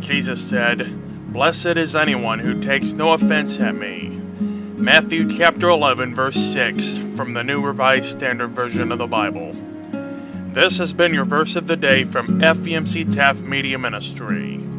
Jesus said, "Blessed is anyone who takes no offense at me." Matthew chapter 11, verse 6, from the New Revised Standard Version of the Bible. This has been your verse of the day from FEMC Taft Media Ministry.